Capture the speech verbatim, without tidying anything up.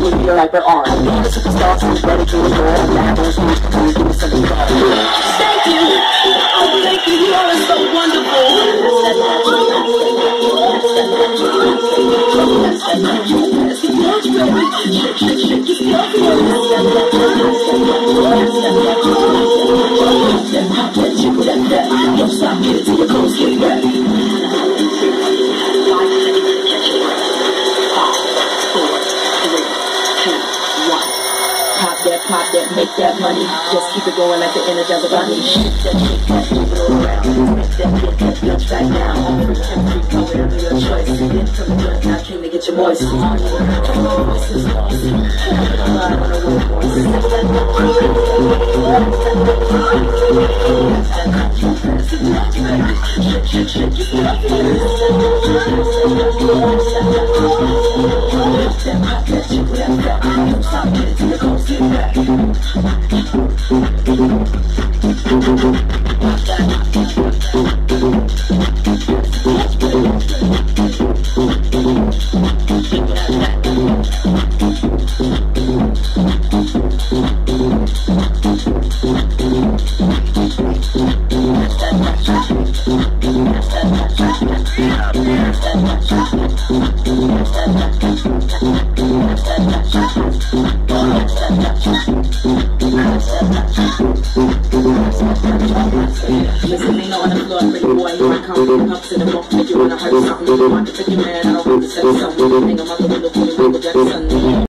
we feel like we're on. I'm being a superstar, so ready to adore. I'm not going to speak, come and give me something to call. Thank you. Oh, thank you. You all are so wonderful. Don't stop, get it till your clothes get wet. Pop that, pop that, make that money. Just keep it going like the Energizer Bunny. Shake that, shake that, move it all around. Make that, get that, lunch back now. Free, free, free, whatever your choice. Then from the joint, I came to get your moist. This is awesome. I wanna work more. Shake, shake, shake, you pop that, shake that, fat. Don't stop, get it till your clothes get back. Listen, ain't no on the floor, pretty boy, you ain't coming up to the book, make you wanna hurt something. You want to pick your man, I don't want to say something. Hang 'em out the window, Michael Jackson.